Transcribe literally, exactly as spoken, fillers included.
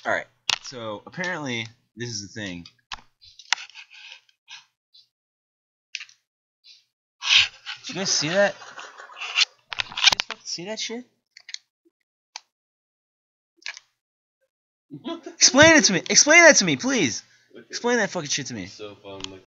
Alright, so apparently this is the thing. Did you guys see that? Did you guys fucking see that shit? Explain it to me. Explain that to me, please. Explain that fucking shit to me. So fun. Like